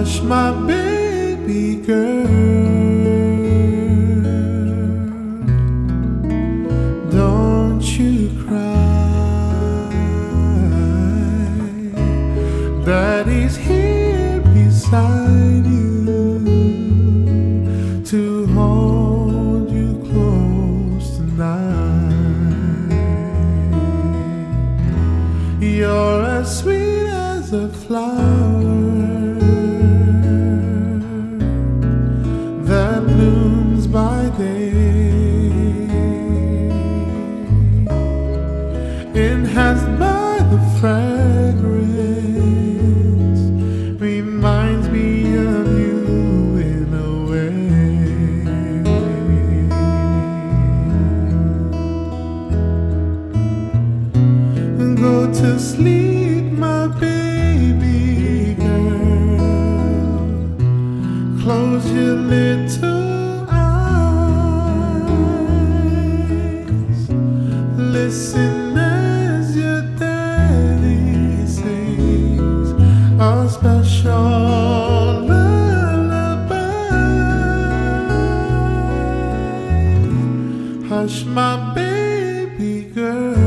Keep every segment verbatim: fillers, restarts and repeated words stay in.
Hush, my baby girl, don't you cry. Daddy's here beside you to hold you close tonight. You're as sweet as a flower that blooms by day, enhanced by the fragrance, reminds me of you in a way. Go to sleep, my baby girl, close your little eyes, listen as your daddy sings a special lullaby. Hush, my baby girl,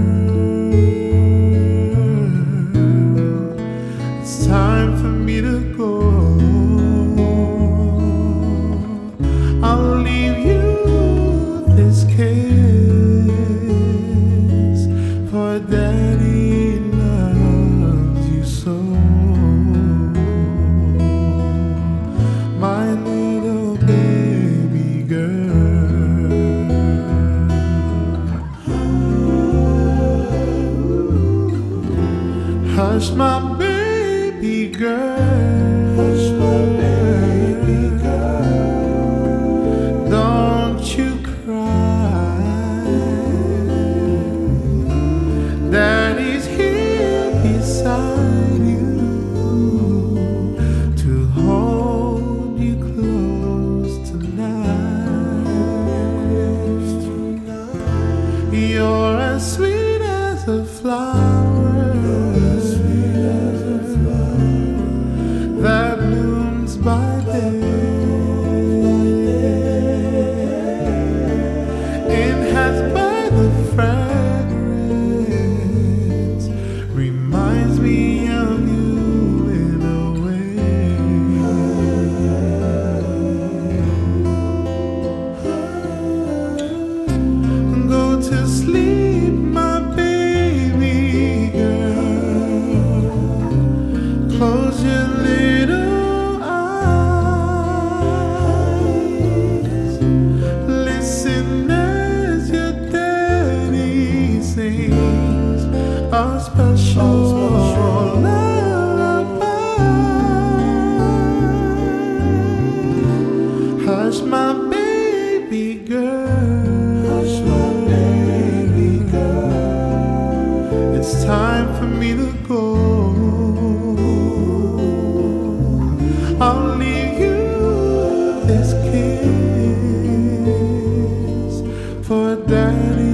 it's time for me to go. I'll leave you this kiss, for Daddy loves you so. My little baby girl. Hush, my baby girl. Hush, my baby girl. Don't you cry. Daddy's here beside you to hold you close tonight. You're as sweet as a flower that blooms by day, enhanced by the fragrance, reminds me of you in a way. Go to sleep, my baby girl, close your little eyes, listen as your daddy sings a special lullaby. Hush, my baby girl. Hush, my baby girl. It's time for me to go. I'll leave you this kiss, for Daddy